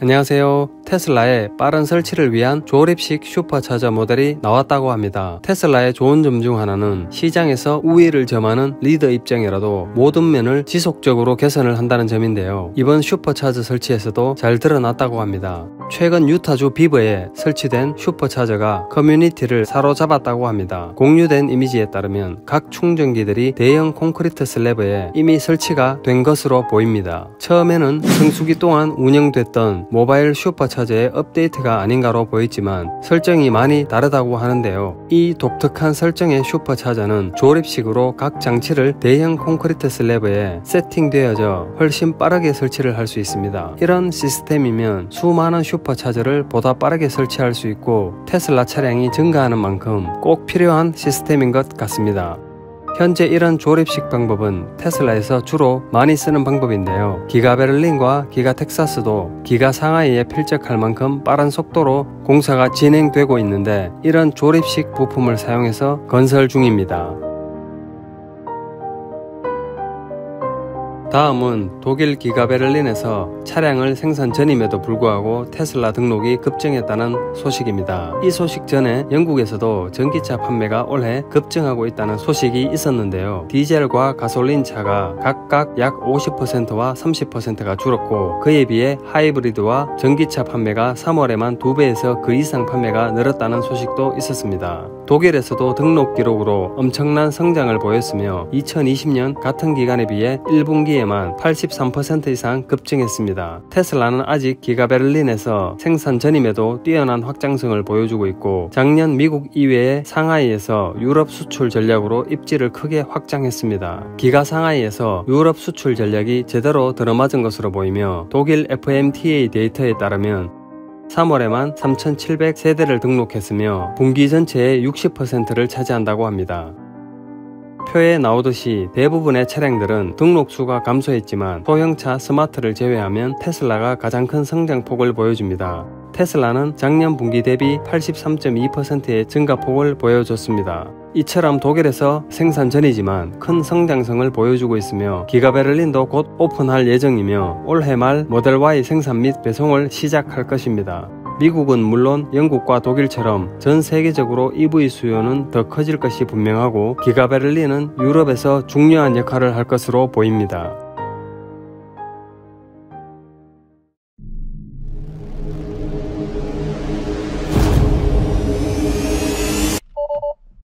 안녕하세요. 테슬라의 빠른 설치를 위한 조립식 슈퍼차저 모델이 나왔다고 합니다. 테슬라의 좋은 점 중 하나는 시장에서 우위를 점하는 리더 입장이라도 모든 면을 지속적으로 개선을 한다는 점인데요. 이번 슈퍼차저 설치에서도 잘 드러났다고 합니다. 최근 유타주 비버에 설치된 슈퍼차저가 커뮤니티를 사로잡았다고 합니다. 공유된 이미지에 따르면 각 충전기들이 대형 콘크리트 슬래브에 이미 설치가 된 것으로 보입니다. 처음에는 성수기 동안 운영됐던 모바일 슈퍼차저의 업데이트가 아닌가로 보였지만 설정이 많이 다르다고 하는데요. 이 독특한 설정의 슈퍼차저는 조립식으로 각 장치를 대형 콘크리트 슬래브에 세팅되어져 훨씬 빠르게 설치를 할 수 있습니다. 이런 시스템이면 수많은 슈퍼차저를 보다 빠르게 설치할 수 있고 테슬라 차량이 증가하는 만큼 꼭 필요한 시스템인 것 같습니다. 현재 이런 조립식 방법은 테슬라에서 주로 많이 쓰는 방법인데요. 기가 베를린과 기가 텍사스도 기가 상하이에 필적할 만큼 빠른 속도로 공사가 진행되고 있는데 이런 조립식 부품을 사용해서 건설 중입니다. 다음은 독일 기가 베를린에서 차량을 생산 전임에도 불구하고 테슬라 등록이 급증했다는 소식입니다. 이 소식 전에 영국에서도 전기차 판매가 올해 급증하고 있다는 소식이 있었는데요. 디젤과 가솔린 차가 각각 약 50%와 30%가 줄었고 그에 비해 하이브리드와 전기차 판매가 3월에만 2배에서 그 이상 판매가 늘었다는 소식도 있었습니다. 독일에서도 등록 기록으로 엄청난 성장을 보였으며 2020년 같은 기간에 비해 1분기에만 83% 이상 급증했습니다. 테슬라는 아직 기가 베를린에서 생산 전임에도 뛰어난 확장성을 보여주고 있고 작년 미국 이외의 상하이에서 유럽 수출 전략으로 입지를 크게 확장했습니다. 기가 상하이에서 유럽 수출 전략이 제대로 들어맞은 것으로 보이며 독일 FMTA 데이터에 따르면 3월에만 3,700세대를 등록했으며 분기 전체의 60%를 차지한다고 합니다. 표에 나오듯이 대부분의 차량들은 등록수가 감소했지만 소형차 스마트를 제외하면 테슬라가 가장 큰 성장폭을 보여줍니다. 테슬라는 작년 분기 대비 83.2%의 증가폭을 보여줬습니다. 이처럼 독일에서 생산 전이지만 큰 성장성을 보여주고 있으며 기가 베를린도 곧 오픈할 예정이며 올해 말 모델 Y 생산 및 배송을 시작할 것입니다. 미국은 물론 영국과 독일처럼 전 세계적으로 EV 수요는 더 커질 것이 분명하고 기가 베를린은 유럽에서 중요한 역할을 할 것으로 보입니다.